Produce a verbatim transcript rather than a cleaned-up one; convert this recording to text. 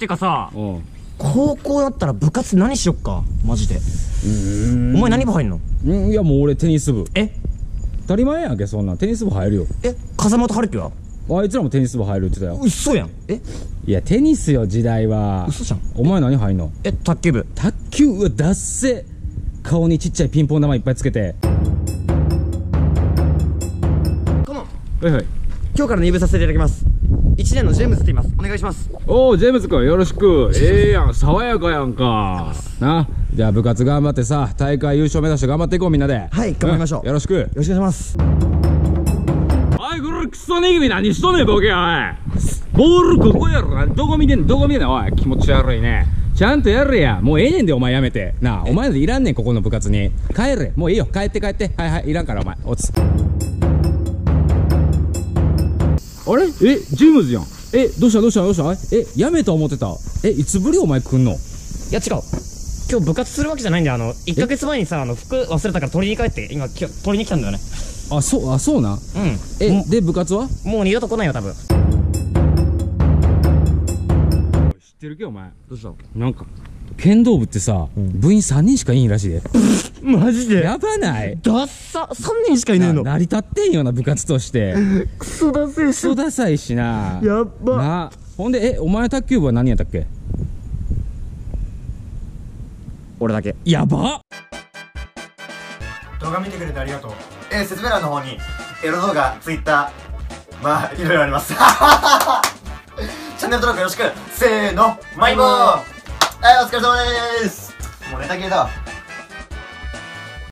てかさ、 うん。 高校だったら部活何しよっかマジで。お前何部入んの？ んいやもう俺テニス部。 え当たり前やんけ、そんなん。テニス部入るよ。 え風間と春樹は？ あいつらもテニス部入るって言ってたよ。 嘘やん。えいやテニスよ時代は。 嘘じゃん。 お前何入んの？ え卓球部。 卓球はダッセ。顔にちっちゃいピンポン玉いっぱいつけて。 このはいはい。 今日から入部させていただきます。いちねんのジェームズって言います。お願いします。 おおジェームズ君よろしく。ええやん、爽やかやんかな。じゃあ部活頑張ってさ、大会優勝目指して頑張っていこうみんなで。 はい頑張りましょう。 よろしく。 よろしくお願いします。 おいこれクソネギビ何しとんねんボケ。おいボールここやろな。どこ見てんのどこ見てんの。おい気持ち悪いね。ちゃんとやれや。もうええねんでお前やめてなあ。お前らいらんねんここの部活に。帰れもういいよ。帰って帰って。はいはいいらんからお前おつ。あれえジェームズやん。えどうしたどうしたどうした。えやめた思ってた。えいつぶりお前来んの。 いや違う、今日部活するわけじゃないんで、あのいっかげつまえにさ、あの服忘れたから取りに帰って今今日取りに来たんだよね。 あそうあそうな。 うん。 えで部活はもう二度と来ないよ多分。 知ってるけお前。 どうしたの？ なんか剣道部ってさ、うん、部員さんにんしかいんらしいで。 マジでやばない。 ダッサさんにんしかいねえの。 成り立ってんような部活としてクソダセえし。 クソダサいしな。 やっばな。ほんでえお前卓球部は何やったっけ。 俺だけ。 やば。 動画見てくれてありがとう。えー、説明欄の方にエロ動画、ツイッター、まあいろいろありますチャンネル登録よろしく。せーのマイボー。はいお疲れ様です。もうネタ切れだわ。